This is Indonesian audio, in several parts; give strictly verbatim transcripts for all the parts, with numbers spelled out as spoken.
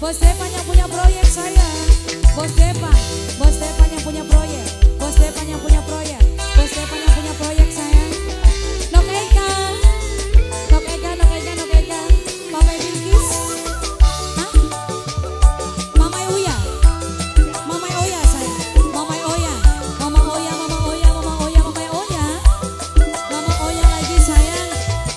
Bos Depan yang punya proyek saya. Bos Depan, Bos Depan yang punya proyek. Bos Depan yang punya proyek. Bos Depan yang punya proyek saya. Nok Eka, Nok Eka, Nok Eka, Nok Eka. Papa Bilkis, hah? Mama Uya, Mama Oya saya. Mama Oya, Mama Oya, Mama Oya, Mama Oya, Mama Oya. Mama Oya lagi sayang.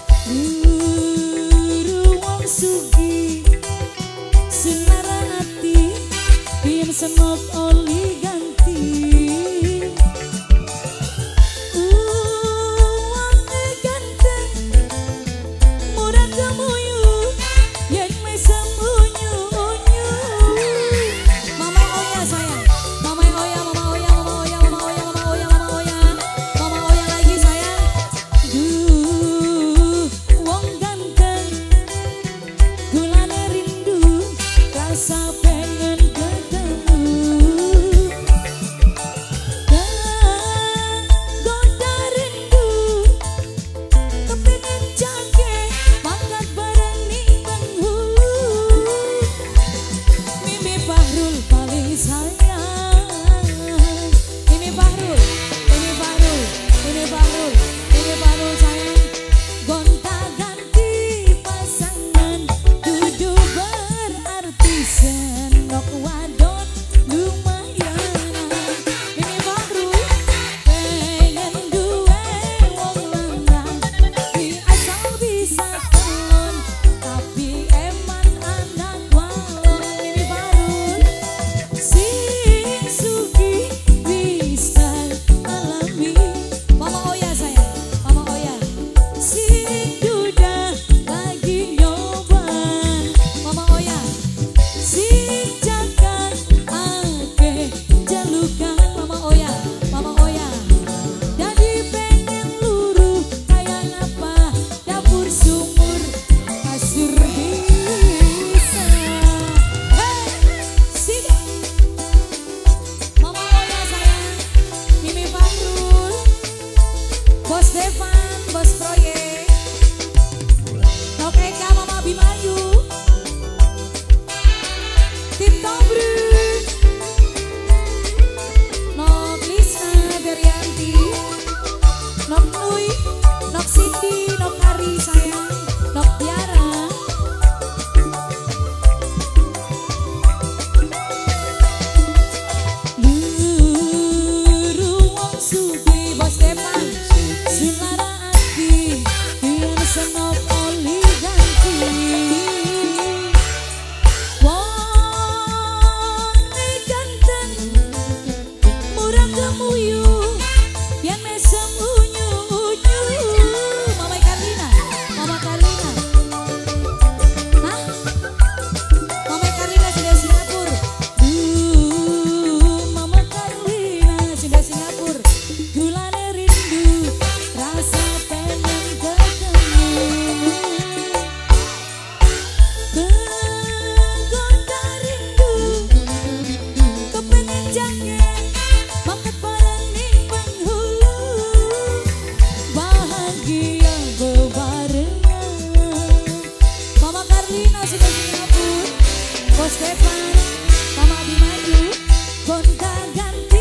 Ruang sugi, senara hati, biar senok oli ganti. Uang ganteng, murah kemuyu, yang mesem unyu unyu. Mama Oya sayang, Mama Oya, Mama Oya, Mama Oya, Mama Oya, Mama Oya, Mama Oya, Mama Oya lagi sayang. Duh, uang ganteng, gulane rindu, rasa pengen ketemu. Goda rindu, kepengen jage, mangkat bareng ning penghulu. Mimi Fahrul paling sayang. Mimi Fahrul, Mimi Fahrul, Mimi Fahrul, Mimi Fahrul sayang. Gonta ganti pasangan, dudu berarti senok wadon lumayan. Mimi Fahrul pengen duwe wong lanang, di asal bisa telon, tapi eman anak walon. Mimi Fahrul sing sugi bisa alami. Mama Oya sayang, Mama Oya sing duda lagi nyoba. Mama Oya sing jagat ake jalukan. Mama Oya, Mama Oya jadi pengen luruh kayak apa dapur sumur kasur bisa. Hey, sini Mama Oya sayang. Mimi Fahrul, Bos Devan, Bos Proyek, Nok Eka, Mama Abimanyu, Tim Tobruk, Nok Lisa Berianti, Nok Nui, Nok Cindy, Nok Ari sayang, Nok Tiara. Ruang sugi, Bos Depan, senara hati, biar senok oli ganti. Wong ganteng, murah kemuyu, yang mesem unyu unyu. Mama Karlina, Mama Karlina, hah? Mama Karlina sudah Singapura. Duh, Mama Karlina sudah Singapura. Gulane rindu, rasa pengen ketemu. Goda rindu, kepengen jage, mangkat bareng ning penghulu. Bahagia bebarengan. Mama Karlina sudah Singapura. Bos Depan, Mama Abimanyu, gonta ganti